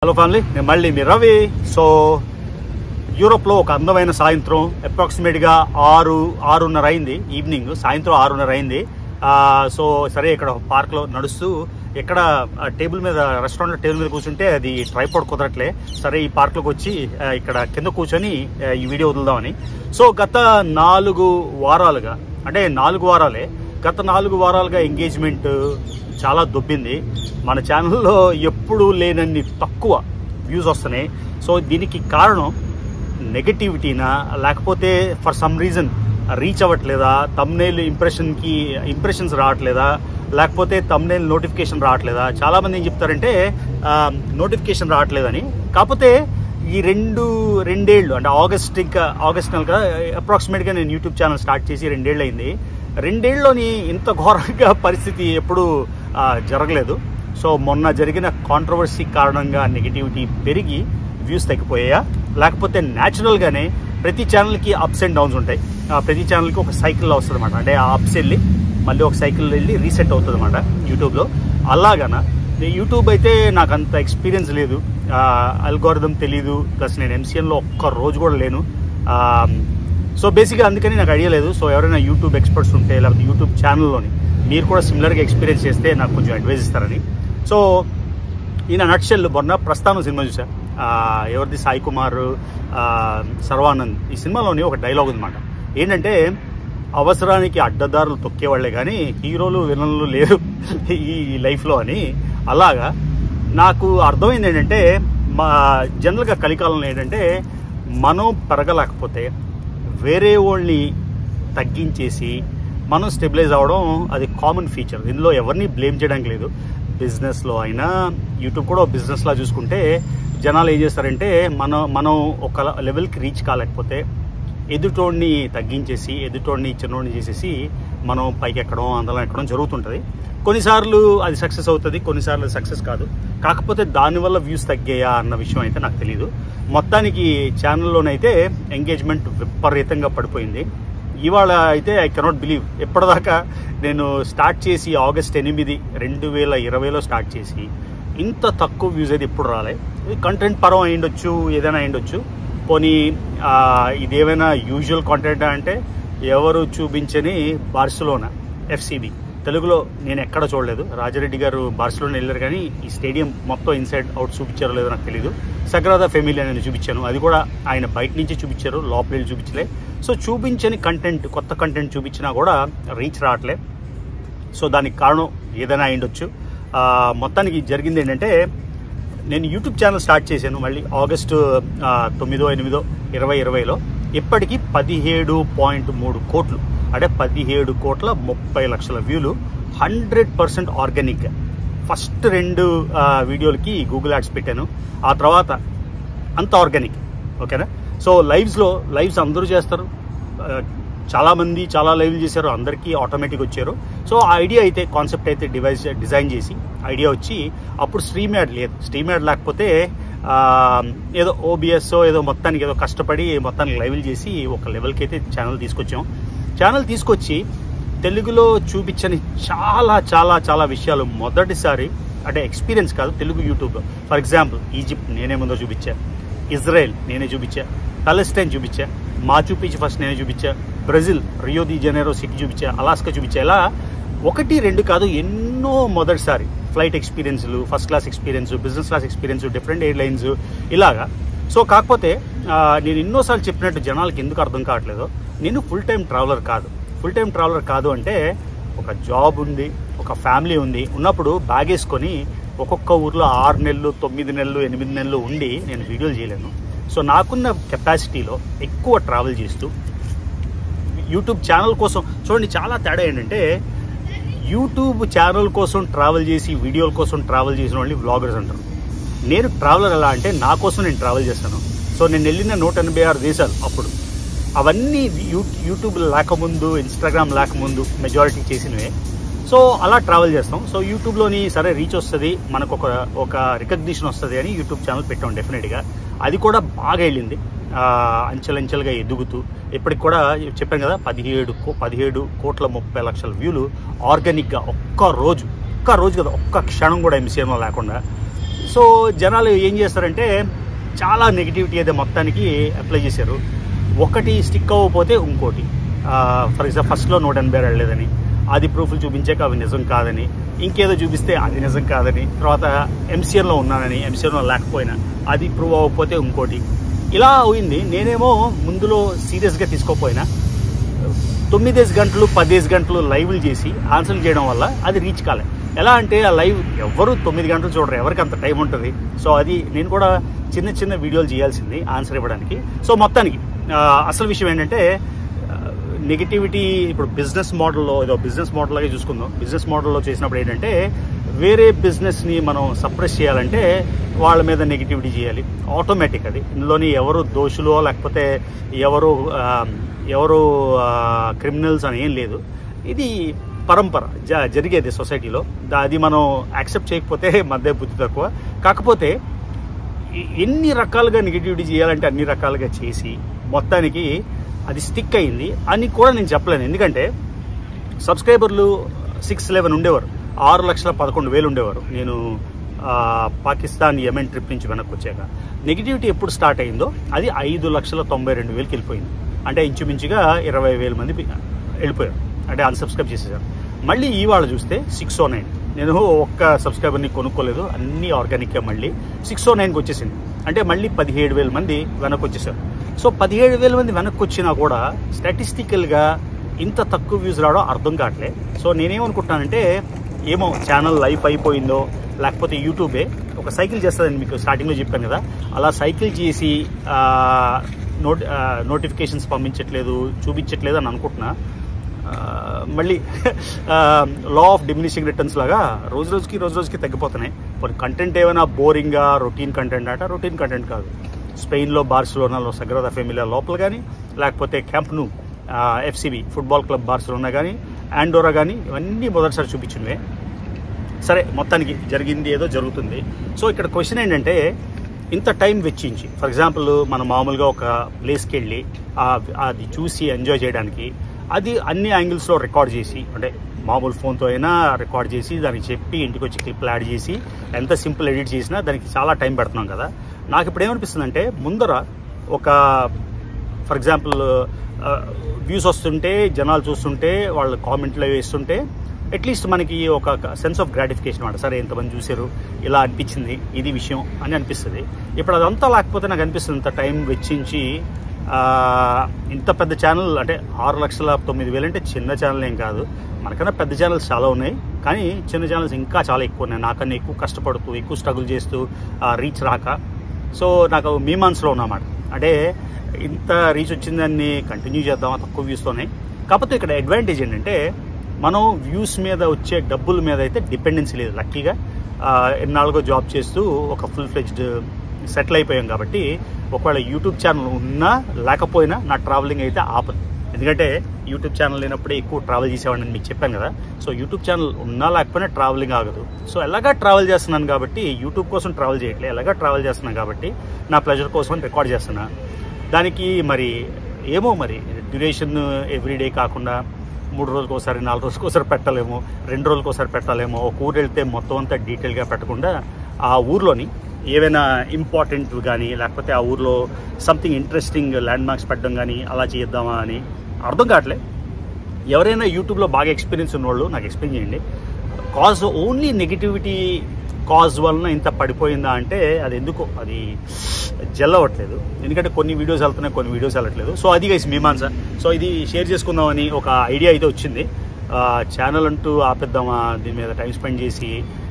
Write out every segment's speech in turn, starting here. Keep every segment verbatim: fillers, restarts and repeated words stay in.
Hello family, నేను మళ్ళీ మీ Ravi. So యూరోప్లో ఒక అందమైన సాయంత్రం, అప్రాక్సిమేట్గా ఆరు ఆరున్నర అయింది. ఈవినింగ్ సాయంత్రం ఆరున్నర అయింది. సో సరే, ఇక్కడ పార్క్లో నడుస్తూ ఎక్కడ టేబుల్ మీద రెస్టారెంట్లో టేబుల్ మీద కూర్చుంటే అది ట్రైపాడ్ కుదరట్లే. సరే, ఈ పార్క్లోకి వచ్చి ఇక్కడ కింద కూర్చొని ఈ వీడియో వదులుదామని. సో గత నాలుగు వారాలుగా అంటే నాలుగు వారాలే గత నాలుగు వారాలుగా ఎంగేజ్మెంట్ చాలా దొబ్బింది. మన ఛానల్లో ఎప్పుడూ లేనన్ని తక్కువ వ్యూస్ వస్తున్నాయి. సో దీనికి కారణం నెగటివిటీనా, లేకపోతే ఫర్ సమ్ రీజన్ రీచ్ అవ్వట్లేదా, తమ్నెయిల్ ఇంప్రెషన్కి ఇంప్రెషన్స్ రావట్లేదా, లేకపోతే తమ్నెయిల్ నోటిఫికేషన్ రావట్లేదా? చాలామంది ఏం చెప్తారంటే నోటిఫికేషన్ రావట్లేదని. కాకపోతే ఈ రెండు రెండేళ్ళు అంటే ఆగస్ట్ ఇంకా ఆగస్ట్ నెల కదా అప్రాక్సిమేట్గా నేను యూట్యూబ్ ఛానల్ స్టార్ట్ చేసి రెండేళ్ళు అయింది. రెండేళ్ళలోని ఇంత ఘోరంగా పరిస్థితి ఎప్పుడూ జరగలేదు. సో మొన్న జరిగిన కాంట్రవర్సీ కారణంగా నెగిటివిటీ పెరిగి వ్యూస్ తగ్గిపోయాయా, లేకపోతే న్యాచురల్గానే ప్రతి ఛానల్కి అప్స్ అండ్ డౌన్స్ ఉంటాయి. ప్రతి ఛానల్కి ఒక సైకిల్లో వస్తుంది అనమాట. అంటే ఆ అప్స్ వెళ్ళి మళ్ళీ ఒక సైకిల్ వెళ్ళి రీసెట్ అవుతుంది అనమాట యూట్యూబ్లో. అలాగనా యూట్యూబ్ అయితే నాకు అంత ఎక్స్పీరియన్స్ లేదు, అల్గోరిథం తెలీదు, ప్లస్ నేను ఎంసీఎన్లో ఒక్క రోజు కూడా లేను. సో బేసిక్గా అందుకని నాకు ఐడియా లేదు. సో ఎవరైనా యూట్యూబ్ ఎక్స్పర్ట్స్ ఉంటే, లేకపోతే యూట్యూబ్ ఛానల్లోని మీరు కూడా సిమిలర్గా ఎక్స్పీరియన్స్ చేస్తే నాకు కొంచెం అడ్వైజ్ ఇస్తారని. సో ఈయన నట్షెల్ మొన్న ప్రస్థానం సినిమా చూసా. ఎవరిది, సాయి కుమార్, సర్వానంద్. ఈ సినిమాలోని ఒక డైలాగ్ ఉందన్నమాట. ఏంటంటే, అవసరానికి అడ్డదారులు తొక్కేవాళ్లే కానీ హీరోలు విలన్లు లేరు ఈ లైఫ్లో అని. అలాగా నాకు అర్థమైంది ఏంటంటే, మా జనరల్గా కలికాలంలో ఏంటంటే మనం పెరగలేకపోతే వేరే వాళ్ళని తగ్గించేసి మనం స్టెబిలైజ్ అవ్వడం అది కామన్ ఫీచర్. ఇందులో ఎవరిని బ్లేమ్ చేయడానికి లేదు. బిజినెస్లో అయినా, యూట్యూబ్ కూడా బిజినెస్లా చూసుకుంటే జనాలు ఏం చేస్తారంటే, మనం మనం ఒక లెవెల్కి రీచ్ కాలేకపోతే ఎదుటోడిని తగ్గించేసి ఎదుటోడిని చిన్నోడిని చేసేసి మనం పైకి ఎక్కడం, అందులో ఎక్కడం జరుగుతుంటుంది. కొన్నిసార్లు అది సక్సెస్ అవుతుంది, కొన్నిసార్లు సక్సెస్ కాదు. కాకపోతే దానివల్ల వ్యూస్ తగ్గాయా అన్న విషయం అయితే నాకు తెలియదు. మొత్తానికి ఛానల్లోనైతే ఎంగేజ్మెంట్ విపరీతంగా పడిపోయింది. ఇవాళ అయితే ఐ కెనాట్ బిలీవ్, ఎప్పటిదాకా నేను స్టార్ట్ చేసి ఆగస్ట్ ఎనిమిది రెండు వేల ఇరవైలో స్టార్ట్ చేసి ఇంత తక్కువ వ్యూస్ అయితే ఎప్పుడు రాలే. కంటెంట్ పరం అయ్యుండొచ్చు, ఏదైనా అయ్యుండొచ్చు. పోనీ ఇదేమైనా యూజువల్ కంటెంట్ అంటే ఎవరు చూపించని బార్సిలోనా ఎఫ్సిబి తెలుగులో నేను ఎక్కడ చూడలేదు. రాజారెడ్డి గారు బార్సిలోనా వెళ్ళారు కానీ ఈ స్టేడియం మొత్తం ఇన్సైడ్ అవుట్ చూపించారో లేదో నాకు తెలియదు. సగ్రాదా ఫెమిలియా నేను చూపించాను, అది కూడా ఆయన బయట నుంచి చూపించారు, లోపల వెళ్ళి చూపించలే. సో చూపించని కంటెంట్, కొత్త కంటెంట్ చూపించినా కూడా రీచ్ రావట్లే. సో దానికి కారణం ఏదైనా అయ్యుండొచ్చు. మొత్తానికి జరిగింది ఏంటంటే, నేను యూట్యూబ్ ఛానల్ స్టార్ట్ చేశాను మళ్ళీ ఆగస్టు తొమ్మిదో ఎనిమిదో ఇరవై ఇరవైలో. ఇప్పటికీ పదిహేడు పాయింట్ మూడు కోట్లు అంటే పదిహేడు కోట్ల ముప్పై లక్షల వ్యూలు, హండ్రెడ్ పర్సెంట్ ఆర్గానిక్. ఫస్ట్ రెండు వీడియోలకి గూగుల్ యాడ్స్ పెట్టాను, ఆ తర్వాత అంత ఆర్గానిక్. ఓకేనా? సో లైవ్స్లో లైవ్స్ అందరూ చేస్తారు, చాలామంది చాలా లైవ్లు చేశారు, అందరికీ ఆటోమేటిక్ వచ్చారు. సో ఆ ఐడియా అయితే, కాన్సెప్ట్ అయితే డివైస్ డిజైన్ చేసి ఐడియా వచ్చి అప్పుడు స్ట్రీమ్ యాడ్ లేదు. స్ట్రీమ్ యాడ్ లేకపోతే ఏదో ఓబిఎస్ ఏదో మొత్తానికి ఏదో కష్టపడి మొత్తానికి లైవ్లు చేసి ఒక లెవెల్కి అయితే ఛానల్ తీసుకొచ్చాం. ఛానల్ తీసుకొచ్చి తెలుగులో చూపించని చాలా చాలా చాలా విషయాలు మొదటిసారి, అంటే ఎక్స్పీరియన్స్ కాదు, Telugu YouTube. For example Egypt నేనే ముందో చూపించా, ఇజ్రాయెల్ నేనే చూపించా, పాలెస్టైన్ చూపించా, మాచు పిచ్చు ఫస్ట్ నేనే చూపించా, Brazil Rio de Janeiro city చూపించా, అలాస్కా చూపించా. ఇలా ఒకటి రెండు కాదు, ఎన్నో మొదటిసారి ఫ్లైట్ ఎక్స్పీరియన్స్లు, first class experience, business class experience, different airlines ఇలాగా. సో కాకపోతే నేను ఎన్నోసార్లు చెప్పినట్టు జనాలకి ఎందుకు అర్థం కావట్లేదో, నేను ఫుల్ టైం ట్రావెలర్ కాదు. ఫుల్ టైం ట్రావెలర్ కాదు అంటే ఒక జాబ్ ఉంది, ఒక ఫ్యామిలీ ఉంది. ఉన్నప్పుడు బ్యాగ్ వేసుకొని ఒక్కొక్క ఊర్లో ఆరు నెలలు తొమ్మిది నెలలు ఎనిమిది నెలలు ఉండి నేను వీడియోలు చేయలేను. సో నాకున్న కెపాసిటీలో ఎక్కువ ట్రావెల్ చేస్తూ యూట్యూబ్ ఛానల్ కోసం చూడండి, చాలా తేడా ఏంటంటే, యూట్యూబ్ ఛానల్ కోసం ట్రావెల్ చేసి వీడియోల కోసం ట్రావెల్ చేసిన వాళ్ళని వ్లాగర్స్ అంటారు. నేను ట్రావెలర్ ఎలా అంటే, నా కోసం నేను ట్రావెల్ చేస్తాను. సో నేను వెళ్ళిన నూట ఎనభై ఆరు దేశాలు అప్పుడు, అవన్నీ యూ యూట్యూబ్ లేకముందు, ఇన్స్టాగ్రామ్ లేకముందు మెజారిటీ చేసినవే. సో అలా ట్రావెల్ చేస్తాం. సో యూట్యూబ్లోని సరే రీచ్ వస్తుంది, మనకు ఒక ఒక రికగ్నిషన్ వస్తుంది అని యూట్యూబ్ ఛానల్ పెట్టాం డెఫినెట్గా. అది కూడా బాగా వెళ్ళింది, అంచెలంచెలుగా ఎదుగుతూ ఇప్పటికి కూడా చెప్పాను కదా, పదిహేడు పదిహేడు కోట్ల ముప్పై లక్షల వ్యూలు ఆర్గానిక్గా ఒక్క రోజు ఒక్క రోజు కదా, ఒక్క క్షణం కూడా ఎంసీఎంలో లేకుండా. సో జనాలు ఏం చేస్తారంటే చాలా నెగిటివిటీ అయితే మొత్తానికి అప్లై చేశారు. ఒకటి స్టిక్ అవ్వకపోతే ఇంకోటి, ఫర్ ఎగ్జాంపుల్ ఫస్ట్లో నూట ఎనభై వెళ్ళలేదని, అది ప్రూఫ్లు చూపించాక అవి నిజం కాదని, ఇంకేదో చూపిస్తే అది నిజం కాదని, తర్వాత ఎంసీఎన్లో ఉన్నానని, ఎంసీఎన్లో లేకపోయినా అది ప్రూవ్ అవ్వకపోతే ఇంకోటి, ఇలా అయింది. నేనేమో ముందులో సీరియస్గా తీసుకోకపోయినా తొమ్మిదేసి గంటలు పదేసి గంటలు లైవ్లు చేసి ఆన్సర్లు చేయడం వల్ల అది రీచ్ కాలే. ఎలా అంటే ఆ లైవ్ ఎవరు తొమ్మిది గంటలు చూడరు, ఎవరికి అంత టైం ఉంటుంది. సో అది నేను కూడా చిన్న చిన్న వీడియోలు చేయాల్సింది ఆన్సర్ ఇవ్వడానికి. సో మొత్తానికి అసలు విషయం ఏంటంటే నెగిటివిటీ ఇప్పుడు బిజినెస్ మోడల్లో ఏదో బిజినెస్ మోడల్ లాగే చూసుకుందాం. బిజినెస్ మోడల్లో చేసినప్పుడు ఏంటంటే వేరే బిజినెస్ని మనం సప్రెస్ చేయాలంటే వాళ్ళ మీద నెగిటివిటీ చేయాలి, ఆటోమేటిక్. అది ఇందులోని ఎవరు దోషులో లేకపోతే ఎవరు ఎవరు క్రిమినల్స్ అని ఏం లేదు. ఇది పరంపర జ జరిగేది సొసైటీలో. అది మనం యాక్సెప్ట్ చేయకపోతే మధ్య బుద్ధి తక్కువ. కాకపోతే ఎన్ని రకాలుగా నెగిటివిటీ చేయాలంటే అన్ని రకాలుగా చేసి మొత్తానికి అది స్టిక్ అయింది అని కూడా నేను చెప్పలేను. ఎందుకంటే సబ్స్క్రైబర్లు సిక్స్ లెవెన్ ఉండేవారు, ఆరు లక్షల పదకొండు వేలు ఉండేవారు నేను పాకిస్తాన్ యెమెన్ ట్రిప్ నుంచి వెనక్కి వచ్చాక. నెగిటివిటీ ఎప్పుడు స్టార్ట్ అయిందో అది ఐదు లక్షల తొంభై రెండు వేలకి వెళ్ళిపోయింది. అంటే ఇంచుమించుగా ఇరవై వేల మంది వెళ్ళిపోయారు, అంటే అన్సబ్స్క్రైబ్ చేసేసారు. మళ్ళీ ఇవాళ చూస్తే సిక్స్ ఓ నైన్ నేను ఒక్క సబ్స్క్రైబర్ని కొనుక్కోలేదు, అన్నీ ఆర్గానిక్గా మళ్ళీ సిక్స్ ఓ నైన్కి వచ్చేసింది. అంటే మళ్ళీ పదిహేడు వేల మంది వెనక్కి వచ్చేసారు. సో పదిహేడు వేల మంది వెనక్కి వచ్చినా కూడా స్టాటిస్టికల్గా ఇంత తక్కువ వ్యూస్ రావడం అర్థం కావట్లే. సో నేనేమనుకుంటున్నానంటే ఏమో ఛానల్ లైఫ్ అయిపోయిందో లేకపోతే యూట్యూబే ఒక సైకిల్ చేస్తుందని మీకు స్టార్టింగ్లో చెప్పాను కదా, అలా సైకిల్ చేసి నోటి నోటిఫికేషన్స్ పంపించట్లేదు, చూపించట్లేదు అని అనుకుంటున్నా. మళ్ళీ లా ఆఫ్ డిమినిషింగ్ రిటర్న్స్ లాగా రోజు రోజుకి రోజు రోజుకి తగ్గిపోతున్నాయి. మరి కంటెంట్ ఏమైనా బోరింగ్గా రొటీన్ కంటెంట్ అట, రొటీన్ కంటెంట్ కాదు. స్పెయిన్లో బార్సిలోనాలో సగ్రాదా ఫెమిలియా లోపల కానీ లేకపోతే క్యాంప్ ను ఎఫ్సిబి ఫుట్బాల్ క్లబ్ బార్సిలోనా కానీ ఆండోరా కానీ ఇవన్నీ మొదటిసారి చూపించినవే. సరే మొత్తానికి జరిగింది ఏదో జరుగుతుంది. సో ఇక్కడ క్వశ్చన్ ఏంటంటే ఇంత టైం వెచ్చించి ఫర్ ఎగ్జాంపుల్ మనం మామూలుగా ఒక ప్లేస్కి వెళ్ళి అది చూసి ఎంజాయ్ చేయడానికి అది అన్ని యాంగిల్స్లో రికార్డ్ చేసి, అంటే మామూలు ఫోన్తో అయినా రికార్డ్ చేసి దానికి చెప్పి ఇంటికి వచ్చి క్లిప్లు యాడ్ చేసి ఎంత సింపుల్ ఎడిట్ చేసినా దానికి చాలా టైం పెడుతున్నాం కదా. నాకు ఇప్పుడు ఏమనిపిస్తుంది అంటే ముందర ఒక ఫర్ ఎగ్జాంపుల్ వ్యూస్ వస్తుంటే జనాలు చూస్తుంటే వాళ్ళు కామెంట్లు వేస్తుంటే అట్లీస్ట్ మనకి ఒక సెన్స్ ఆఫ్ గ్రాటిఫికేషన్ మాట, సరే ఎంతమంది చూసారు ఇలా అనిపించింది ఇది విషయం అని అనిపిస్తుంది. ఇప్పుడు అదంతా లేకపోతే నాకు అనిపిస్తుంది ఇంత టైం వెచ్చించి ఇంత పెద్ద ఛానల్ అంటే ఆరు లక్షల తొమ్మిది వేలు అంటే చిన్న ఛానల్ ఏం కాదు, మనకన్నా పెద్ద ఛానల్స్ చాలా ఉన్నాయి, కానీ చిన్న ఛానల్స్ ఇంకా చాలా ఎక్కువ ఉన్నాయి. నాకన్నా ఎక్కువ కష్టపడుతూ ఎక్కువ స్ట్రగుల్ చేస్తూ రీచ్ రాక. సో నాకు మీమాన్స్లో ఉన్నమాట, అంటే ఇంత రీచ్ వచ్చిందాన్ని కంటిన్యూ చేద్దామా తక్కువ వ్యూస్తోనే. కాకపోతే ఇక్కడ అడ్వాంటేజ్ ఏంటంటే మనం వ్యూస్ మీద వచ్చే డబ్బుల మీద అయితే డిపెండెన్సీ లేదు. లక్కీగా ఎన్నాళ్ళుగో జాబ్ చేస్తూ ఒక ఫుల్ ఫ్లెడ్జ్డ్ సెటిల్ అయిపోయాం కాబట్టి ఒకవేళ యూట్యూబ్ ఛానల్ ఉన్నా లేకపోయినా నా ట్రావెలింగ్ అయితే ఆపదు. ఎందుకంటే యూట్యూబ్ ఛానల్ లేనప్పుడే ఎక్కువ ట్రావెల్ చేసేవాడిని మీకు చెప్పాను కదా. సో యూట్యూబ్ ఛానల్ ఉన్నా లేకపోయినా ట్రావెలింగ్ ఆగదు. సో ఎలాగా ట్రావెల్ చేస్తున్నాను కాబట్టి యూట్యూబ్ కోసం ట్రావెల్ చేయట్లేదు, ఎలాగా ట్రావెల్ చేస్తున్నాను కాబట్టి నా ప్లెజర్ కోసం రికార్డ్ చేస్తున్నా. దానికి మరి ఏమో మరి డ్యూరేషన్ ఎవ్రీడే కాకుండా మూడు రోజులకు ఒకసారి నాలుగు రోజులకు ఒకసారి పెట్టలేమో, రెండు రోజులకు ఒకసారి పెట్టాలేమో. ఒక ఊరు వెళ్తే మొత్తం అంతా డీటెయిల్గా పెట్టకుండా ఆ ఊర్లోని ఏవైనా ఇంపార్టెంట్ కానీ లేకపోతే ఆ ఊర్లో సంథింగ్ ఇంట్రెస్టింగ్ ల్యాండ్ మార్క్స్ పెట్టడం కానీ అలా చేద్దామా అని అర్థం కావట్లే. ఎవరైనా యూట్యూబ్లో బాగా ఎక్స్పీరియన్స్ ఉన్నవాళ్ళు నాకు ఎక్స్ప్లెయిన్ చేయండి. కాజ్ ఓన్లీ నెగిటివిటీ కాజ్ వలన ఇంత పడిపోయిందా అంటే అది ఎందుకో అది జెల్ అవ్వట్లేదు. ఎందుకంటే కొన్ని వీడియోస్ వెళ్తున్నాయి, కొన్ని వీడియోస్ వెళ్ళట్లేదు. సో అది గైస్ మీమాన్సా. సో ఇది షేర్ చేసుకుందామని ఒక ఐడియా అయితే వచ్చింది. ఛానల్ అంటూ ఆపేద్దామా, దీని మీద టైం స్పెండ్ చేసి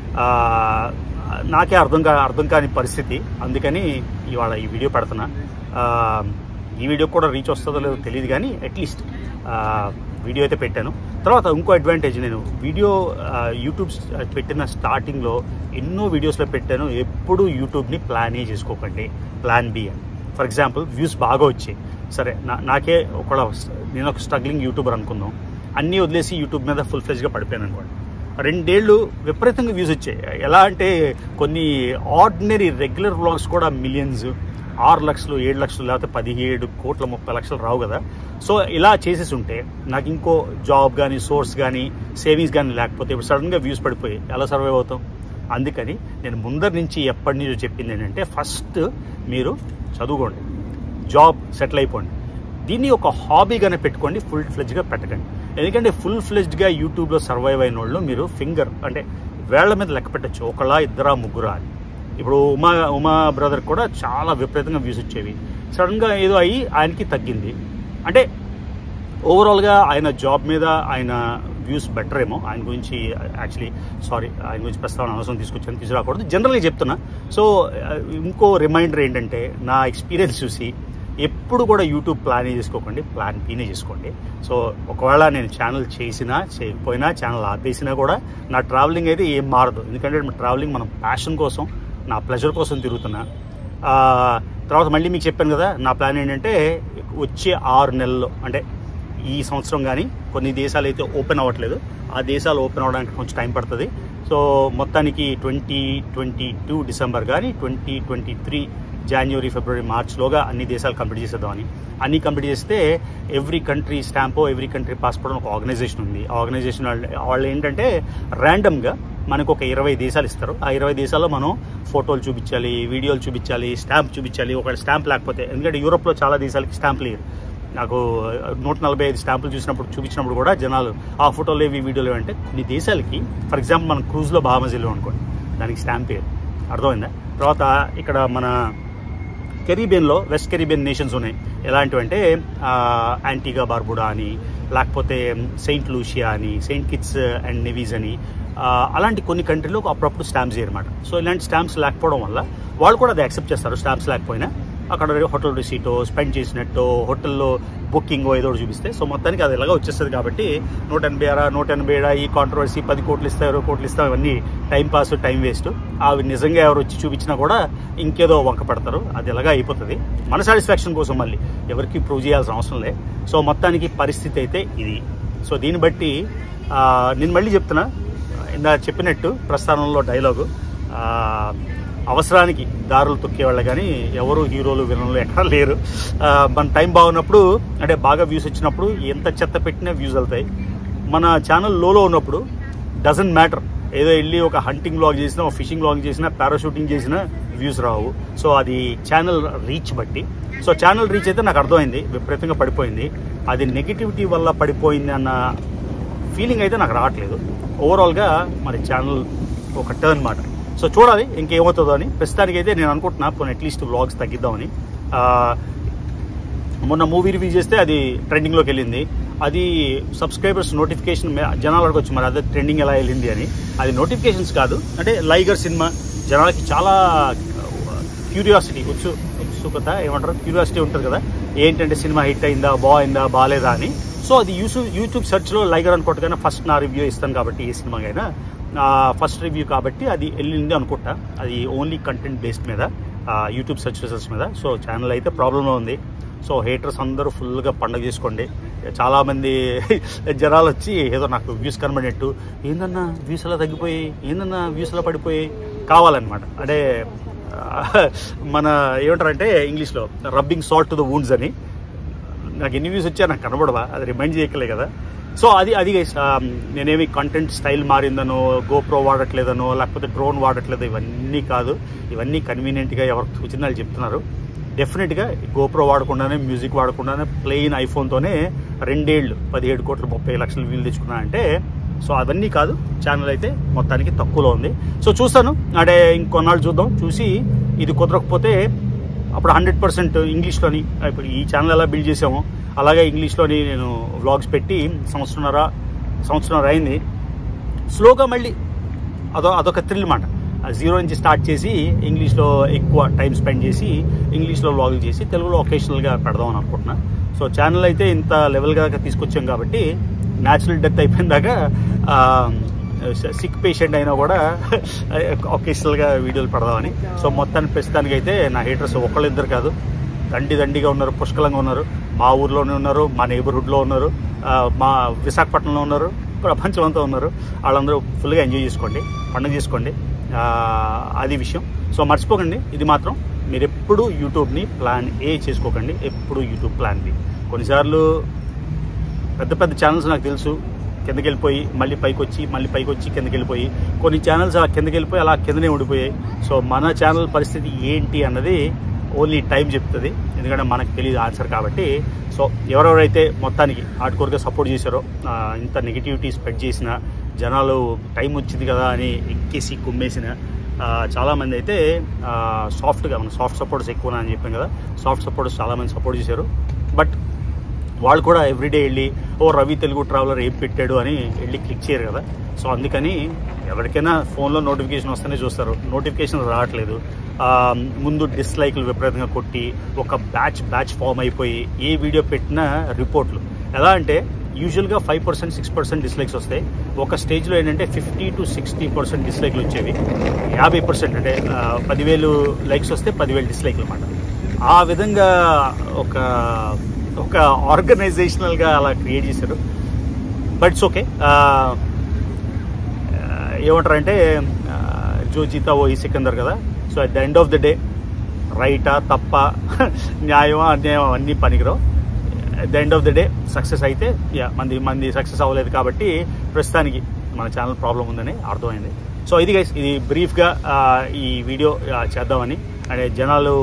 నాకే అర్థం కా అర్థం కాని పరిస్థితి. అందుకని ఇవాళ ఈ వీడియో పెడుతున్నా. ఈ వీడియో కూడా రీచ్ వస్తుందో లేదో తెలియదు, కానీ అట్లీస్ట్ వీడియో అయితే పెట్టాను. తర్వాత ఇంకో అడ్వాంటేజ్, నేను వీడియో యూట్యూబ్ పెట్టిన స్టార్టింగ్లో ఎన్నో వీడియోస్లో పెట్టాను, ఎప్పుడు యూట్యూబ్ని ప్లానే చేసుకోకండి, ప్లాన్ బి అని. ఫర్ ఎగ్జాంపుల్ వ్యూస్ బాగా వచ్చాయి, సరే నా నాకే ఒక నేను ఒక స్ట్రగ్లింగ్ యూట్యూబర్ అనుకుందాం, అన్నీ వదిలేసి యూట్యూబ్ మీద ఫుల్ ఫ్లెజ్గా పడిపోయాను అనుకోండి. రెండేళ్ళు విపరీతంగా వ్యూస్ వచ్చాయి. ఎలా అంటే కొన్ని ఆర్డినరీ రెగ్యులర్ వ్లాగ్స్ కూడా మిలియన్స్, ఆరు లక్షలు ఏడు లక్షలు లేకపోతే పదిహేడు కోట్ల ముప్పై లక్షలు రావు కదా. సో ఇలా చేసేసి ఉంటే నాకు ఇంకో జాబ్ కానీ సోర్స్ కానీ సేవింగ్స్ కానీ లేకపోతే ఇప్పుడు సడన్గా వ్యూస్ పడిపోయి ఎలా సర్వైవ్ అవుతాం? అందుకని నేను ముందర నుంచి ఎప్పటి నుంచో చెప్పింది ఏంటంటే ఫస్ట్ మీరు చదువుకోండి, జాబ్ సెటిల్ అయిపోండి, దీన్ని ఒక హాబీగానే పెట్టుకోండి, ఫుల్ ఫ్లెడ్జ్గా పెట్టకండి. ఎందుకంటే ఫుల్ ఫ్లెడ్జ్గా యూట్యూబ్లో సర్వైవ్ అయిన వాళ్ళు మీరు ఫింగర్ అంటే వేళ్ల మీద లెక్క పెట్టచ్చు, ఒకళ్ళ ఇద్దరా ముగ్గురా అని. ఇప్పుడు ఉమా ఉమా బ్రదర్ కూడా చాలా విపరీతంగా వ్యూస్ వచ్చేవి, సడన్గా ఏదో అయ్యి ఆయనకి తగ్గింది. అంటే ఓవరాల్గా ఆయన జాబ్ మీద ఆయన వ్యూస్ బెటర్ ఏమో. ఆయన గురించి యాక్చువల్లీ సారీ ఆయన గురించి ప్రస్తావన అవసరం తీసుకొచ్చాను, తీసుకురాకూడదు, జనరల్గా చెప్తున్నా. సో ఇంకో రిమైండర్ ఏంటంటే నా ఎక్స్పీరియన్స్ చూసి ఎప్పుడు కూడా యూట్యూబ్ ప్లాన్ చేసుకోకండి, ప్లాన్ బీనే చేసుకోండి. సో ఒకవేళ నేను ఛానల్ చేసినా చేయకపోయినా, ఛానల్ ఆపేసినా కూడా నా ట్రావెలింగ్ అయితే ఏం మారదు. ఎందుకంటే ట్రావెలింగ్ మనం ప్యాషన్ కోసం, నా ప్లెజర్ కోసం తిరుగుతున్నా. తర్వాత మళ్ళీ మీకు చెప్పాను కదా, నా ప్లాన్ ఏంటంటే వచ్చే ఆరు నెలల్లో అంటే ఈ సంవత్సరం కానీ కొన్ని దేశాలు అయితే ఓపెన్ అవ్వట్లేదు, ఆ దేశాలు ఓపెన్ అవ్వడానికి కొంచెం టైం పడుతుంది. సో మొత్తానికి ట్వంటీ ట్వంటీ టూ డిసెంబర్ కానీ ట్వంటీ ట్వంటీ త్రీ జనవరి ఫిబ్రవరి మార్చ్లోగా అన్ని దేశాలు కంప్లీట్ చేసేద్దామని. అన్నీ కంప్లీట్ చేస్తే ఎవ్రీ కంట్రీ స్టాంపో ఎవ్రీ కంట్రీ పాస్పోర్ట్ ఒక ఆర్గనైజేషన్ ఉంది. ఆ ఆర్గనైజేషన్ వాళ్ళు ఏంటంటే ర్యాండమ్గా మనకు ఒక ఇరవై దేశాలు ఇస్తారు. ఆ ఇరవై దేశాల్లో మనం ఫోటోలు చూపించాలి, వీడియోలు చూపించాలి, స్టాంప్ చూపించాలి. ఒక స్టాంప్ లేకపోతే, ఎందుకంటే యూరోప్లో చాలా దేశాలకి స్టాంప్ లేరు. నాకు నూట నలభై ఐదు స్టాంపులు చూసినప్పుడు చూపించినప్పుడు కూడా జనాలు ఆ ఫోటోలు ఏవి వీడియోలు ఏమంటే కొన్ని దేశాలకి ఫర్ ఎగ్జాంపుల్ మనం క్రూజ్లో బాహామాస్ వెళ్ళాం అనుకోండి, దానికి స్టాంప్ లేదు, అర్థమైందా? తర్వాత ఇక్కడ మన కెరీబియన్లో వెస్ట్ కెరీబియన్ నేషన్స్ ఉన్నాయి. ఎలాంటివంటే యాంటిగా బార్బుడా అని, లేకపోతే సెయింట్ లూషియా అని, సెయింట్ కిట్స్ అండ్ నెవీస్ అని, అలాంటి కొన్ని కంట్రీలో అప్పుడప్పుడు స్టాంప్స్ చేయరన్నమాట. సో ఇలాంటి స్టాంప్స్ లేకపోవడం వల్ల వాళ్ళు కూడా అది యాక్సెప్ట్ చేస్తారు. స్టాంప్స్ లేకపోయినా అక్కడ హోటల్ రిసీటో, స్పెండ్ చేసినట్టు, హోటల్లో బుకింగ్ ఏదో చూపిస్తే సో మొత్తానికి అది ఇలాగా వచ్చేస్తుంది. కాబట్టి నూట ఎనభై ఆరా నూట ఎనభై ఏడా ఈ కాంట్రవర్సీ పది కోట్లు ఇస్తా ఇరవై కోట్లు ఇస్తాం, ఇవన్నీ టైం పాస్, టైం వేస్ట్. అవి నిజంగా ఎవరు వచ్చి చూపించినా కూడా ఇంకేదో వంక పెడతారు, అది ఇలాగా అయిపోతుంది. మన సాటిస్ఫాక్షన్ కోసం మళ్ళీ ఎవరికి ప్రూవ్ చేయాల్సిన అవసరం లేదు. సో మొత్తానికి పరిస్థితి అయితే ఇది. సో దీన్ని బట్టి నేను మళ్ళీ చెప్తున్నా, ఇందా చెప్పినట్టు ప్రస్థానంలో డైలాగు, అవసరానికి దారులు తొక్కేవాళ్ళు కానీ ఎవరు హీరోలు విలన్లు ఎక్కడ లేరు. మన టైం బాగున్నప్పుడు అంటే బాగా వ్యూస్ వచ్చినప్పుడు ఎంత చెత్త పెట్టినా వ్యూస్ వెళ్తాయి. మన ఛానల్ లోలో ఉన్నప్పుడు డజంట్ మ్యాటర్, ఏదో వెళ్ళి ఒక హంటింగ్ వ్లాగ్ చేసినా, ఒక ఫిషింగ్ వ్లాగ్ చేసినా, పారాషూటింగ్ చేసినా వ్యూస్ రావు. సో అది ఛానల్ రీచ్ బట్టి. సో ఛానల్ రీచ్ అయితే నాకు అర్థమైంది విపరీతంగా పడిపోయింది. అది నెగిటివిటీ వల్ల పడిపోయింది అన్న ఫీలింగ్ అయితే నాకు రావట్లేదు. ఓవరాల్గా మరి ఛానల్ ఒక టర్న్ మాట. సో చూడాలి ఇంకేమవుతుందో అని. ప్రస్తుతానికి అయితే నేను అనుకుంటున్నా కొన్ని అట్లీస్ట్ వ్లాగ్స్ తగ్గిద్దామని. మొన్న మూవీ రివ్యూ చేస్తే అది ట్రెండింగ్లోకి వెళ్ళింది. అది సబ్స్క్రైబర్స్ నోటిఫికేషన్ జనాలు అడగొచ్చు మరి అదే ట్రెండింగ్ ఎలా వెళ్ళింది అని. అది నోటిఫికేషన్స్ కాదు, అంటే లైగర్ సినిమా జనాలకి చాలా క్యూరియాసిటీ, ఉత్సు ఉత్సుకత ఏమంటారు, క్యూరియాసిటీ ఉంటుంది కదా, ఏంటంటే సినిమా హిట్ అయిందా, బాగుందా, బాగాలేదా అని. సో అది యూట్యూబ్ యూట్యూబ్ సెర్చ్లో లైగర్ అనుకోవట్గానే ఫస్ట్ నా రివ్యూ ఇస్తాను కాబట్టి ఏ సినిమాకైనా ఫస్ట్ రివ్యూ కాబట్టి అది వెళ్ళింది అనుకుంటా. అది ఓన్లీ కంటెంట్ బేస్డ్ మీద, యూట్యూబ్ సెర్చ్ రిజల్ట్స్ మీద. సో ఛానల్ అయితే ప్రాబ్లంలో ఉంది. సో హేటర్స్ అందరూ ఫుల్గా పండగ చేసుకోండి. చాలామంది జనాలు వచ్చి ఏదో నాకు వ్యూస్ కనబడినట్టు, ఏందన్నా వ్యూస్ అలా తగ్గిపోయి, ఏందన్నా వ్యూస్ అలా పడిపోయి కావాలన్నమాట. అంటే మన ఏమంటారంటే ఇంగ్లీష్లో rubbing salt to the wounds అని. నాకు ఎన్ని వ్యూస్ వచ్చా నాకు కనబడవా, అది రిమైండ్ చేయకలే కదా. సో అది అది నేనేమి కంటెంట్ స్టైల్ మారిందనో, గోప్రో వాడట్లేదనో, లేకపోతే డ్రోన్ వాడట్లేదో, ఇవన్నీ కాదు. ఇవన్నీ కన్వీనియంట్గా ఎవరికి సూచనలు చెప్తున్నారు. డెఫినెట్గా గోప్రో వాడకుండానే, మ్యూజిక్ వాడకుండానే, ప్లెయిన్ ఐఫోన్తోనే రెండేళ్ళు పదిహేడు కోట్ల ముప్పై లక్షల వ్యూలు తెచ్చుకున్నా అంటే సో అవన్నీ కాదు. ఛానల్ అయితే మొత్తానికి తక్కువలో ఉంది. సో చూస్తాను, అంటే ఇంకొన్నాళ్ళు చూద్దాం. చూసి ఇది కుదరకపోతే అప్పుడు హండ్రెడ్ పర్సెంట్ ఇంగ్లీష్లోని, ఇప్పుడు ఈ ఛానల్ ఎలా బిల్డ్ చేసామో అలాగే ఇంగ్లీష్లోని నేను వ్లాగ్స్ పెట్టి సంవత్సరంన్నర సంవత్సరంన్నర అయింది. స్లోగా మళ్ళీ అదో అదొక థ్రిల్ మాట. జీరో నుంచి స్టార్ట్ చేసి ఇంగ్లీష్లో ఎక్కువ టైం స్పెండ్ చేసి ఇంగ్లీష్లో వ్లాగులు చేసి తెలుగులో ఒకేషనల్గా పెడదామని అనుకుంటున్నా. సో ఛానల్ అయితే ఇంత లెవెల్గా తీసుకొచ్చాం కాబట్టి న్యాచురల్ డెత్ అయిపోయిందాక సిక్ పేషెంట్ అయినా కూడా ఒకేషనల్గా వీడియోలు పెడదామని. సో మొత్తానికి ప్రస్తుతానికి అయితే నా హేటర్స్ ఒకళ్ళిద్దరు కాదు, దండి దండిగా ఉన్నారు, పుష్కలంగా ఉన్నారు. మా ఊర్లోనే ఉన్నారు, మా నైబర్హుడ్లో ఉన్నారు, మా విశాఖపట్నంలో ఉన్నారు, ప్రపంచం అంతా ఉన్నారు. వాళ్ళందరూ ఫుల్గా ఎంజాయ్ చేసుకోండి, పండుగ చేసుకోండి, అది విషయం. సో మర్చిపోకండి ఇది మాత్రం, మీరు ఎప్పుడు యూట్యూబ్ని ప్లాన్ ఏ చేసుకోకండి, ఎప్పుడు యూట్యూబ్ ప్లాన్ బి. కొన్నిసార్లు పెద్ద పెద్ద ఛానల్స్ నాకు తెలుసు కిందకి వెళ్ళిపోయి మళ్ళీ పైకి వచ్చి మళ్ళీ పైకి వచ్చి కిందకి వెళ్ళిపోయి కొన్ని ఛానల్స్ ఆ కిందకి వెళ్ళిపోయి అలా కిందనే ఉండిపోయాయి. సో మన ఛానల్ పరిస్థితి ఏంటి అన్నది ఓన్లీ టైం చెప్తుంది, ఎందుకంటే మనకు తెలియదు ఆన్సర్ కాబట్టి. సో ఎవరెవరైతే మొత్తానికి హార్డ్ కోర్గా సపోర్ట్ చేశారో, ఇంత నెగిటివిటీ స్ప్రెడ్ చేసిన జనాలు టైం వచ్చింది కదా అని ఎక్కేసి కుమ్మేసిన చాలామంది అయితే సాఫ్ట్గా మన సాఫ్ట్ సపోర్ట్స్ ఎక్కువ అని చెప్పాం కదా, సాఫ్ట్ సపోర్ట్స్ చాలామంది సపోర్ట్ చేశారు. బట్ వాళ్ళు కూడా ఎవ్రీడే వెళ్ళి ఓ రవి తెలుగు ట్రావెలర్ ఏం పెట్టాడు అని వెళ్ళి క్లిక్ చేయరు కదా. సో అందుకని ఎవరికైనా ఫోన్లో నోటిఫికేషన్ వస్తేనే చూస్తారు, నోటిఫికేషన్ రావట్లేదు. ముందు డిస్లైక్లు విపరీతంగా కొట్టి ఒక బ్యాచ్ బ్యాచ్ ఫామ్ అయిపోయి ఏ వీడియో పెట్టినా రిపోర్ట్లు ఎలా అంటే యూజువల్గా five percent six percent dislikes వస్తాయి. ఒక స్టేజ్లో ఏంటంటే ఫిఫ్టీ టు సిక్స్టీ పర్సెంట్ డిస్లైక్లు వచ్చేవి. యాభై పర్సెంట్ అంటే పదివేలు లైక్స్ వస్తే పదివేలు డిస్లైక్లు అన్నమాట. ఆ విధంగా ఒక ఒక ఆర్గనైజేషనల్గా అలా క్రియేట్ చేశారు. But it's okay. ఏమంటారంటే జో జీతా ఓ ఈ సికందర్ కదా. So at the end of the day రైటా తప్ప న్యాయమా అన్యాయం అన్నీ పనికిరావు. At the end of the day success అయితే యా మంది మంది సక్సెస్ అవ్వలేదు కాబట్టి ప్రస్తుతానికి మన ఛానల్ ప్రాబ్లం ఉందని అర్థమైంది. సో ఇది గైస్, ఇది బ్రీఫ్గా ఈ వీడియో చేద్దామని. అంటే జనాలు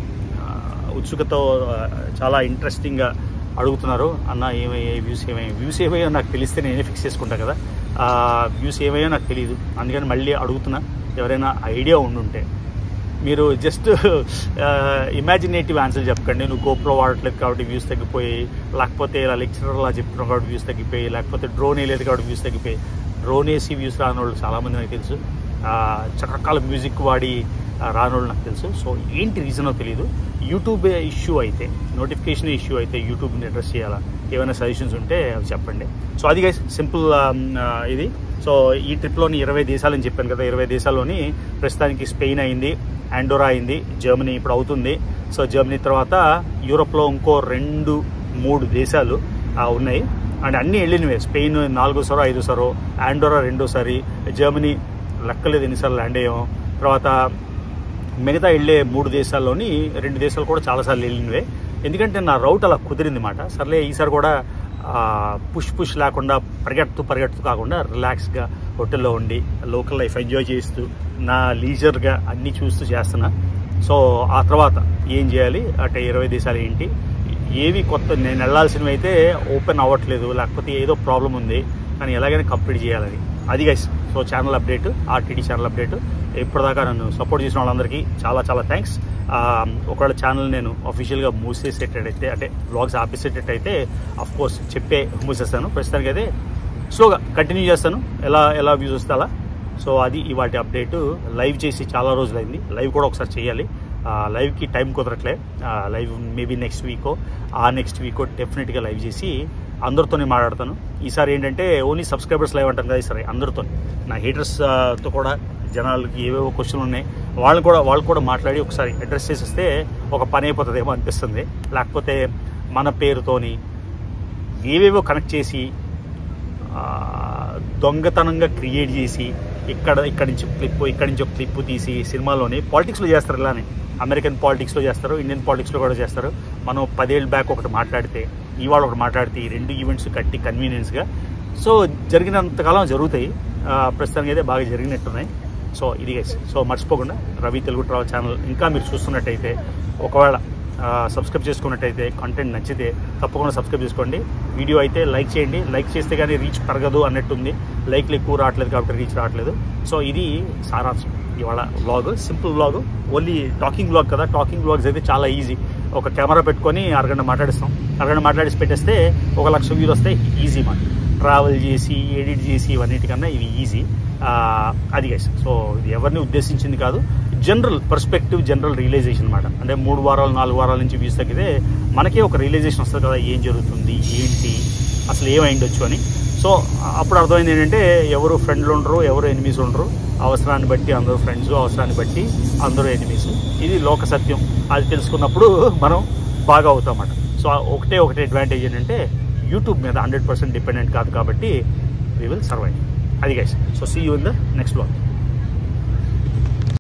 ఉత్సుకతో చాలా ఇంట్రెస్టింగ్గా అడుగుతున్నారు, అన్న ఏమయ్యే వ్యూస్ ఏమయ్యే వ్యూస్ ఏమయ్యో నాకు తెలిస్తే నేనే ఫిక్స్ చేసుకుంటా కదా. వ్యూస్ ఏమయ్యో నాకు తెలియదు, అందుకని మళ్ళీ అడుగుతున్నా. ఎవరైనా ఐడియా ఉండుంటే మీరు జస్ట్ ఇమాజినేటివ్ ఆన్సర్ చెప్పకండి. నువ్వు గోప్రో వాడట్లేదు కాబట్టి వ్యూస్ తగ్గిపోయి, లేకపోతే ఇలా లెక్చరర్లా చెప్తున్నావు కాబట్టి వ్యూస్ తగ్గిపోయి, లేకపోతే డ్రోన్ వేయలేదు కాబట్టి వ్యూస్ తగ్గిపోయి. డ్రోన్ వేసి వ్యూస్ రాని వాళ్ళు చాలామంది నాకు తెలుసు, చక్కకాల మ్యూజిక్ వాడి రానోళ్ళు నాకు తెలుసు. సో ఏంటి రీజనో తెలియదు. యూట్యూబ్ ఇష్యూ అయితే, నోటిఫికేషన్ ఇష్యూ అయితే యూట్యూబ్ని అడ్రస్ చేయాలా, ఏమైనా సజెషన్స్ ఉంటే అవి చెప్పండి. సో అది గైస్ సింపుల్ ఇది. సో ఈ ట్రిప్లోని ఇరవై దేశాలని చెప్పాను కదా, ఇరవై దేశాల్లోని ప్రస్తుతానికి స్పెయిన్ అయింది, ఆండోరా అయింది, జర్మనీ ఇప్పుడు అవుతుంది. సో జర్మనీ తర్వాత యూరోప్లో ఇంకో రెండు మూడు దేశాలు ఉన్నాయి. అండ్ అన్నీ వెళ్ళినవే. స్పెయిన్ నాలుగోసారో ఐదోసారో, ఆండోరా రెండోసారి, జర్మనీ లెక్కలేదు ఎన్నిసార్లు ల్యాండ్ అయ్యాం. తర్వాత మిగతా వెళ్ళే మూడు దేశాల్లోని రెండు దేశాలు కూడా చాలాసార్లు వెళ్ళినవే. ఎందుకంటే నా రౌట్ అలా కుదిరింది మాట. సర్లే ఈసారి కూడా పుష్ పుష్ లేకుండా పరిగెడుతూ పరిగెడుతూ కాకుండా రిలాక్స్గా హోటల్లో ఉండి లోకల్ లైఫ్ ఎంజాయ్ చేస్తూ నా లీజర్గా అన్నీ చూస్తూ చేస్తున్నా. సో ఆ తర్వాత ఏం చేయాలి అంటే ఇరవై దేశాలు ఏంటి, ఏవి కొత్త నేను వెళ్ళాల్సినవి అయితే ఓపెన్ అవ్వట్లేదు, లేకపోతే ఏదో ప్రాబ్లం ఉంది, కానీ ఎలాగైనా కంప్లీట్ చేయాలని. అది guys. So channel update, RTT channel update. ఇప్పటిదాకా నన్ను సపోర్ట్ చేసిన వాళ్ళందరికీ చాలా చాలా థ్యాంక్స్. ఒకవేళ ఛానల్ నేను అఫీషియల్గా మూసేసేటట్టయితే, అంటే వ్లాగ్స్ ఆపేసేటట్టయితే అఫ్కోర్స్ చెప్పే మూసేస్తాను. ప్రస్తుతానికి అయితే స్లోగా కంటిన్యూ చేస్తాను, ఎలా ఎలా వ్యూస్ వస్తే అలా. సో అది ఇవాటి అప్డేట్. లైవ్ చేసి చాలా రోజులైంది, లైవ్ కూడా ఒకసారి చేయాలి. లైవ్కి టైం కుదరట్లే. లైవ్ మేబీ నెక్స్ట్ వీకో ఆ నెక్స్ట్ వీకో డెఫినెట్గా లైవ్ చేసి అందరితోనే మాట్లాడతాను. ఈసారి ఏంటంటే ఓన్లీ సబ్స్క్రైబర్స్ లైవ్ అంటాం కదా, ఈసారి అందరితో, నా హేటర్స్తో కూడా జనాలకి ఏవేవో క్వశ్చన్లు ఉన్నాయి వాళ్ళు కూడా వాళ్ళు కూడా మాట్లాడి ఒకసారి అడ్రస్ చేసేస్తే ఒక పని అయిపోతుందేమో అనిపిస్తుంది. లేకపోతే మన పేరుతోని ఏవేవో కనెక్ట్ చేసి దొంగతనంగా క్రియేట్ చేసి ఇక్కడ ఇక్కడి నుంచి క్లిప్ ఇక్కడి నుంచి ఒక క్లిప్ తీసి సినిమాలోని పాలిటిక్స్లో చేస్తారు, ఇలానే అమెరికన్ పాలిటిక్స్లో చేస్తారు, ఇండియన్ పాలిటిక్స్లో కూడా చేస్తారు. మనం పదేళ్ళ బ్యాక్ ఒకటి మాట్లాడితే ఇవాళ ఒకటి మాట్లాడితే ఈ రెండు ఈవెంట్స్ కట్టి కన్వీనియన్స్గా సో జరిగినంతకాలం జరుగుతాయి. ప్రస్తుతానికి అయితే బాగా జరిగినట్టున్నాయి. సో ఇది గైస్. సో మర్చిపోకుండా రవి తెలుగు ట్రావెల్ ఛానల్ ఇంకా మీరు చూస్తున్నట్టయితే, ఒకవేళ సబ్స్క్రైబ్ చేసుకున్నట్టయితే, కంటెంట్ నచ్చితే తప్పకుండా సబ్స్క్రైబ్ చేసుకోండి. వీడియో అయితే లైక్ చేయండి, లైక్ చేస్తే కానీ రీచ్ పెరగదు అన్నట్టుంది. లైక్లు ఎక్కువ రావట్లేదు కాబట్టి రీచ్ రావట్లేదు. సో ఇది సారాంశం ఇవాళ vlog, simple vlog, only talking vlog కదా. టాకింగ్ వ్లాగ్స్ అయితే చాలా ఈజీ. ఒక కెమెరా పెట్టుకొని అరగంట మాట్లాడిస్తాం, అరగంట మాట్లాడిసి పెట్టేస్తే ఒక లక్ష వ్యూలు వస్తాయి. ఈజీ మాట. ట్రావెల్ చేసి ఎడిట్ చేసి ఇవన్నిటికన్నా ఇవి ఈజీ. అది గైస్. సో ఇది ఎవరిని ఉద్దేశించింది కాదు, జనరల్ పర్స్పెక్టివ్, జనరల్ రియలైజేషన్ అనమాట. అంటే మూడు వారాలు నాలుగు వారాల నుంచి వ్యూస్ తగ్గితే మనకే ఒక రియలైజేషన్ వస్తుంది కదా, ఏం జరుగుతుంది, ఏంటి, అసలు ఏమైండొచ్చు అని. సో అప్పుడు అర్థమైంది ఏంటంటే ఎవరు ఫ్రెండ్లు ఉండరు, ఎవరు ఎనిమీస్ ఉండరు. అవసరాన్ని బట్టి అందరూ ఫ్రెండ్స్, అవసరాన్ని బట్టి అందరూ ఎనిమీస్. ఇది లోక సత్యం. అది తెలుసుకున్నప్పుడు మనం బాగా అవుతాం అన్నమాట. సో ఒకటే ఒకటే అడ్వాంటేజ్ ఏంటంటే యూట్యూబ్ మీద హండ్రెడ్ పర్సెంట్ డిపెండెంట్ కాదు కాబట్టి వీ విల్ సర్వైవ్. అది guys. So see you in the next vlog.